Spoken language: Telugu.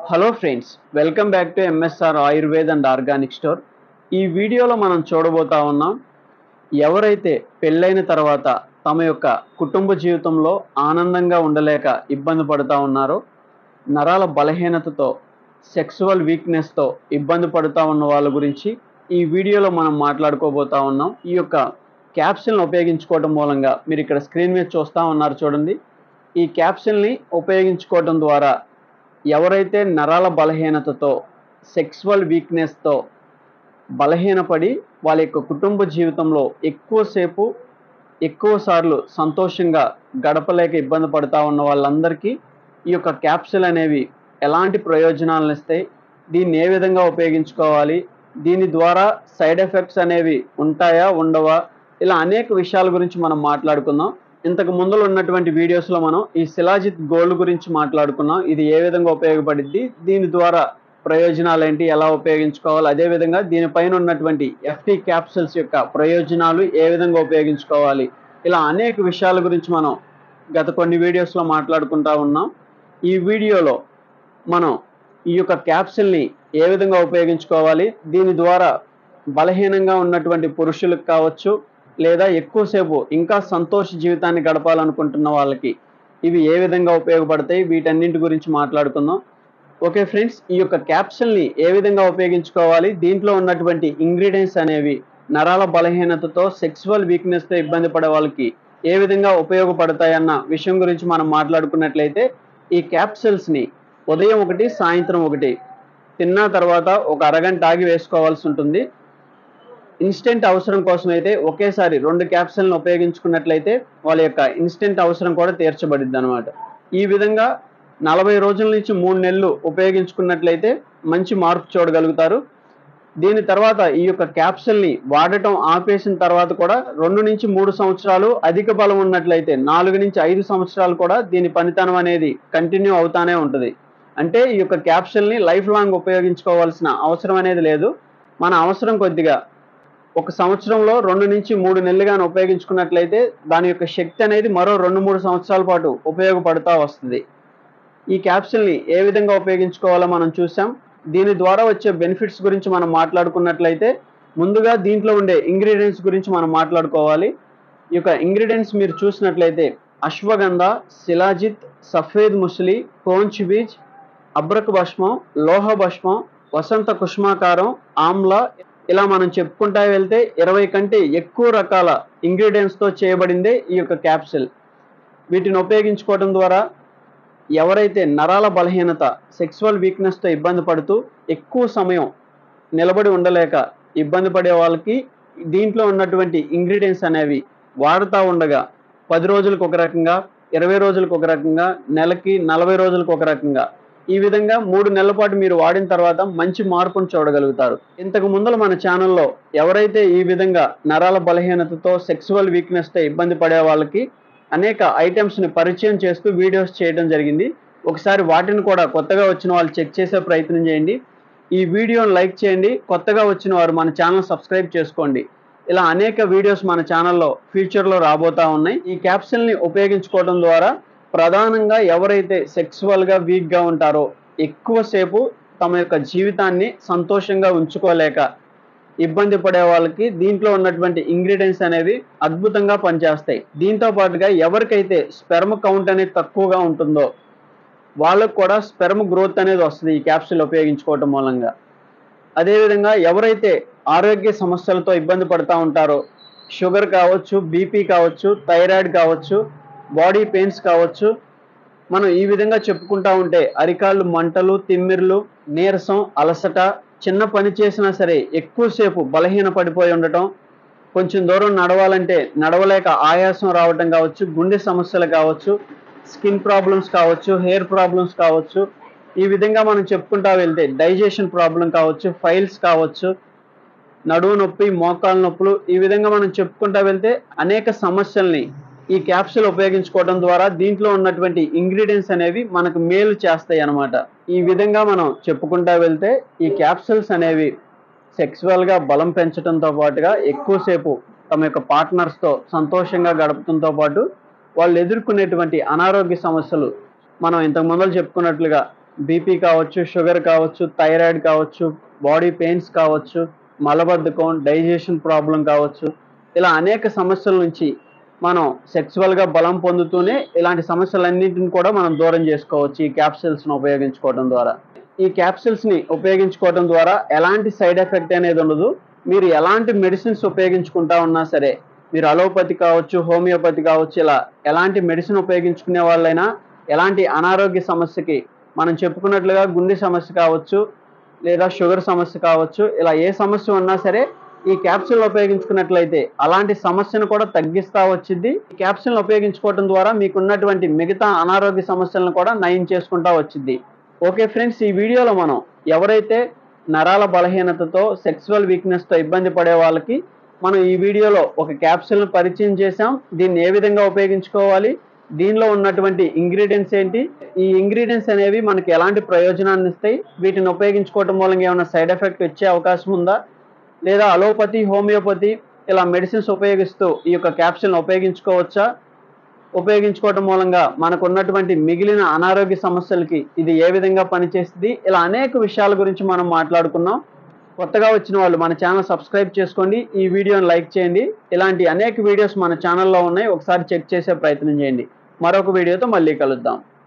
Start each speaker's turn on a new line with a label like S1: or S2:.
S1: Hello friends, welcome back to MSR Ayurveda and organic store. ఈ వీడియోలో మనం చూడబోతా ఉన్నాం, ఎవరైతే పెళ్ళైన తర్వాత తమ యొక్క కుటుంబ జీవితంలో ఆనందంగా ఉండలేక ఇబ్బంది పడుతూ ఉన్నారో, నరాల బలహీనతతో సెక్సువల్ వీక్నెస్తో ఇబ్బంది పడుతూ ఉన్న వాళ్ళ గురించి ఈ వీడియోలో మనం మాట్లాడుకోబోతా ఉన్నాం. ఈ యొక్క క్యాప్సిల్ని ఉపయోగించుకోవడం మూలంగా మీరు ఇక్కడ స్క్రీన్ మీద చూస్తూ ఉన్నారు చూడండి. ఈ క్యాప్సిల్ని ఉపయోగించుకోవడం ద్వారా ఎవరైతే నరాల బలహీనతతో సెక్సువల్ వీక్నెస్తో బలహీనపడి వాళ్ళ యొక్క కుటుంబ జీవితంలో ఎక్కువసార్లు సంతోషంగా గడపలేక ఇబ్బంది పడుతూ ఉన్న వాళ్ళందరికీ ఈ యొక్క క్యాప్సిల్ అనేవి ఎలాంటి ప్రయోజనాలను ఇస్తాయి, దీన్ని ఏ విధంగా ఉపయోగించుకోవాలి, దీని ద్వారా సైడ్ ఎఫెక్ట్స్ అనేవి ఉంటాయా ఉండవా, ఇలా అనేక విషయాల గురించి మనం మాట్లాడుకుందాం. ఇంతకు ముందులో ఉన్నటువంటి వీడియోస్లో మనం ఈ శిలాజిత్ గోల్డ్ గురించి మాట్లాడుకున్నాం. ఇది ఏ విధంగా ఉపయోగపడిద్ది, దీని ద్వారా ప్రయోజనాలు ఏంటి, ఎలా ఉపయోగించుకోవాలి, అదేవిధంగా దీనిపైన ఉన్నటువంటి ఎఫ్టీ క్యాప్సిల్స్ యొక్క ప్రయోజనాలు ఏ విధంగా ఉపయోగించుకోవాలి, ఇలా అనేక విషయాల గురించి మనం గత కొన్ని వీడియోస్లో మాట్లాడుకుంటా ఉన్నాం. ఈ వీడియోలో మనం ఈ యొక్క క్యాప్సిల్ని ఏ విధంగా ఉపయోగించుకోవాలి, దీని ద్వారా బలహీనంగా ఉన్నటువంటి పురుషులకు కావచ్చు, లేదా ఎక్కువసేపు ఇంకా సంతోష జీవితాన్ని గడపాలనుకుంటున్న వాళ్ళకి ఇవి ఏ విధంగా ఉపయోగపడతాయి, వీటన్నింటి గురించి మాట్లాడుకుందాం. ఓకే ఫ్రెండ్స్, ఈ యొక్క క్యాప్సిల్ని ఏ విధంగా ఉపయోగించుకోవాలి, దీంట్లో ఉన్నటువంటి ఇంగ్రీడియంట్స్ అనేవి నరాల బలహీనతతో సెక్సువల్ వీక్నెస్తో ఇబ్బంది పడే వాళ్ళకి ఏ విధంగా ఉపయోగపడతాయన్న విషయం గురించి మనం మాట్లాడుకున్నట్లయితే, ఈ క్యాప్సిల్స్ని ఉదయం ఒకటి, సాయంత్రం ఒకటి తిన్న తర్వాత ఒక అరగంట ఆగి వేసుకోవాల్సి ఉంటుంది. ఇన్స్టెంట్ అవసరం కోసం అయితే ఒకేసారి 2 క్యాప్సిల్ని ఉపయోగించుకున్నట్లయితే వాళ్ళ యొక్క ఇన్స్టెంట్ అవసరం కూడా తీర్చబడిద్ది అనమాట. ఈ విధంగా 40 రోజుల నుంచి 3 నెలలు ఉపయోగించుకున్నట్లయితే మంచి మార్పు చూడగలుగుతారు. దీని తర్వాత ఈ యొక్క క్యాప్సిల్ని వాడటం ఆపేసిన తర్వాత కూడా 2 నుంచి 3 సంవత్సరాలు, అధిక బలం ఉన్నట్లయితే 4 నుంచి 5 సంవత్సరాలు కూడా దీని పనితనం అనేది కంటిన్యూ అవుతానే ఉంటుంది. అంటే ఈ యొక్క క్యాప్సిల్ని లైఫ్ లాంగ్ ఉపయోగించుకోవాల్సిన అవసరం అనేది లేదు. మన అవసరం కొద్దిగా ఒక సంవత్సరంలో 2 నుంచి 3 నెలలుగానే ఉపయోగించుకున్నట్లయితే దాని యొక్క శక్తి అనేది మరో 2-3 సంవత్సరాల పాటు ఉపయోగపడుతూ వస్తుంది. ఈ క్యాప్సిల్ని ఏ విధంగా ఉపయోగించుకోవాలో మనం చూసాం. దీని ద్వారా వచ్చే బెనిఫిట్స్ గురించి మనం మాట్లాడుకున్నట్లయితే, ముందుగా దీంట్లో ఉండే ఇంగ్రీడియంట్స్ గురించి మనం మాట్లాడుకోవాలి. ఈ యొక్క ఇంగ్రీడియంట్స్ మీరు చూసినట్లయితే అశ్వగంధ, శిలాజిత్, సఫేద్ ముస్లి, కౌంచ్ బీజ్, అబ్రక్ భస్మం, లోహ భస్మం, వసంత కుష్మాకారం, ఆమ్లా, ఇలా మనం చెప్పుకుంటా వెళ్తే 20 కంటే ఎక్కువ రకాల ఇంగ్రీడియంట్స్తో చేయబడిందే ఈ యొక్క క్యాప్సిల్. వీటిని ఉపయోగించుకోవడం ద్వారా ఎవరైతే నరాల బలహీనత సెక్సువల్ వీక్నెస్తో ఇబ్బంది పడుతూ ఎక్కువ సమయం నిలబడి ఉండలేక ఇబ్బంది పడే వాళ్ళకి దీంట్లో ఉన్నటువంటి ఇంగ్రీడియంట్స్ అనేవి వాడుతూ ఉండగా 10 రోజులకు ఒక రకంగా, 20 రోజులకు ఒక రకంగా, నెలకి 40 రోజులకు ఒక రకంగా, ఈ విధంగా 3 నెలల పాటు మీరు వాడిన తర్వాత మంచి మార్పును చూడగలుగుతారు. ఇంతకు ముందర మన ఛానల్లో ఎవరైతే ఈ విధంగా నరాల బలహీనతతో సెక్సువల్ వీక్నెస్తో ఇబ్బంది పడే వాళ్ళకి అనేక ఐటమ్స్ని పరిచయం చేస్తూ వీడియోస్ చేయడం జరిగింది. ఒకసారి వాటిని కూడా కొత్తగా వచ్చిన వాళ్ళు చెక్ చేసే ప్రయత్నం చేయండి. ఈ వీడియోని లైక్ చేయండి. కొత్తగా వచ్చిన వారు మన ఛానల్ సబ్స్క్రైబ్ చేసుకోండి. ఇలా అనేక వీడియోస్ మన ఛానల్లో ఫ్యూచర్లో రాబోతా ఉన్నాయి. ఈ క్యాప్సిల్ని ఉపయోగించుకోవడం ద్వారా ప్రధానంగా ఎవరైతే సెక్సువల్గా వీక్గా ఉంటారో, ఎక్కువసేపు తమ యొక్క జీవితాన్ని సంతోషంగా ఉంచుకోలేక ఇబ్బంది పడే వాళ్ళకి దీంట్లో ఉన్నటువంటి ఇంగ్రీడియంట్స్ అనేవి అద్భుతంగా పనిచేస్తాయి. దీంతో పాటుగా ఎవరికైతే స్పెర్మ్ కౌంట్ అనేది తక్కువగా ఉంటుందో వాళ్ళకు కూడా స్పెర్మ్ గ్రోత్ అనేది వస్తుంది ఈ క్యాప్సిల్ ఉపయోగించుకోవటం మూలంగా. అదేవిధంగా ఎవరైతే ఆరోగ్య సమస్యలతో ఇబ్బంది పడుతూ ఉంటారో, షుగర్ కావచ్చు, బీపీ కావచ్చు, థైరాయిడ్ కావచ్చు, బాడీ పెయిన్స్ కావచ్చు, మనం ఈ విధంగా చెప్పుకుంటా ఉంటే అరికాళ్ళు మంటలు, తిమ్మిర్లు, నీరసం, అలసట, చిన్న పని చేసినా సరే ఎక్కువసేపు బలహీన పడిపోయి ఉండటం, కొంచెం దూరం నడవాలంటే నడవలేక ఆయాసం రావటం కావచ్చు, గుండె సమస్యలు కావచ్చు, స్కిన్ ప్రాబ్లమ్స్ కావచ్చు, హెయిర్ ప్రాబ్లమ్స్ కావచ్చు, ఈ విధంగా మనం చెప్పుకుంటా వెళ్తే డైజెషన్ ప్రాబ్లం కావచ్చు, ఫైల్స్ కావచ్చు, నడువు నొప్పి, మోకాళ్ళ నొప్పులు, ఈ విధంగా మనం చెప్పుకుంటా వెళ్తే అనేక సమస్యల్ని ఈ క్యాప్సిల్ ఉపయోగించుకోవడం ద్వారా దీంట్లో ఉన్నటువంటి ఇంగ్రీడియంట్స్ అనేవి మనకు మేలు చేస్తాయి అన్నమాట. ఈ విధంగా మనం చెప్పుకుంటా వెళ్తే ఈ క్యాప్సిల్స్ అనేవి సెక్సువల్గా బలం పెంచడంతో పాటుగా ఎక్కువసేపు తమ యొక్క పార్ట్నర్స్తో సంతోషంగా గడపడంతో పాటు వాళ్ళు ఎదుర్కొనేటువంటి అనారోగ్య సమస్యలు మనం ఇంతకు ముందు చెప్పుకున్నట్లుగా బీపీ కావచ్చు, షుగర్ కావచ్చు, థైరాయిడ్ కావచ్చు, బాడీ పెయిన్స్ కావచ్చు, మలబద్ధకం, డైజెషన్ ప్రాబ్లం కావచ్చు, ఇలా అనేక సమస్యల నుంచి మనం సెక్సువల్గా బలం పొందుతూనే ఇలాంటి సమస్యలన్నింటిని కూడా మనం దూరం చేసుకోవచ్చు ఈ క్యాప్సిల్స్ని ఉపయోగించుకోవడం ద్వారా. ఈ క్యాప్సిల్స్ని ఉపయోగించుకోవడం ద్వారా ఎలాంటి సైడ్ ఎఫెక్ట్ అనేది ఉండదు. మీరు ఎలాంటి మెడిసిన్స్ ఉపయోగించుకుంటా ఉన్నా సరే, మీరు అలోపతి కావచ్చు, హోమియోపతి కావచ్చు, ఇలా ఎలాంటి మెడిసిన్ ఉపయోగించుకునే వాళ్ళైనా ఎలాంటి అనారోగ్య సమస్యకి, మనం చెప్పుకున్నట్లుగా గుండె సమస్య కావచ్చు, లేదా షుగర్ సమస్య కావచ్చు, ఇలా ఏ సమస్య ఉన్నా సరే ఈ క్యాప్సూల్ ఉపయోగించుకున్నట్లయితే అలాంటి సమస్యను కూడా తగ్గిస్తా వచ్చింది. ఈ క్యాప్సూల్ని ఉపయోగించుకోవడం ద్వారా మీకున్నటువంటి మిగతా అనారోగ్య సమస్యలను కూడా నయం చేసుకుంటా వచ్చింది. ఓకే ఫ్రెండ్స్, ఈ వీడియోలో మనం ఎవరైతే నరాల బలహీనతతో, సెక్సువల్ వీక్నెస్తో ఇబ్బంది పడే వాళ్ళకి మనం ఈ వీడియోలో ఒక క్యాప్సూల్ను పరిచయం చేసాం. దీన్ని ఏ విధంగా ఉపయోగించుకోవాలి, దీనిలో ఉన్నటువంటి ఇంగ్రీడియంట్స్ ఏంటి, ఈ ఇంగ్రీడియంట్స్ అనేవి మనకి ఎలాంటి ప్రయోజనాన్ని ఇస్తాయి, వీటిని ఉపయోగించుకోవడం మూలంగా ఏమైనా సైడ్ ఎఫెక్ట్ వచ్చే అవకాశం ఉందా, లేదా అలోపతి, హోమియోపతి ఇలా మెడిసిన్స్ ఉపయోగిస్తూ ఈ యొక్క క్యాప్సూల్ని ఉపయోగించుకోవచ్చా, ఉపయోగించుకోవడం మూలంగా మనకు ఉన్నటువంటి మిగిలిన అనారోగ్య సమస్యలకి ఇది ఏ విధంగా పనిచేస్తుంది, ఇలా అనేక విషయాల గురించి మనం మాట్లాడుకున్నాం. కొత్తగా వచ్చిన వాళ్ళు మన ఛానల్ సబ్స్క్రైబ్ చేసుకోండి, ఈ వీడియోని లైక్ చేయండి. ఇలాంటి అనేక వీడియోస్ మన ఛానల్లో ఉన్నాయి, ఒకసారి చెక్ చేసే ప్రయత్నం చేయండి. మరొక వీడియోతో మళ్ళీ కలుద్దాం.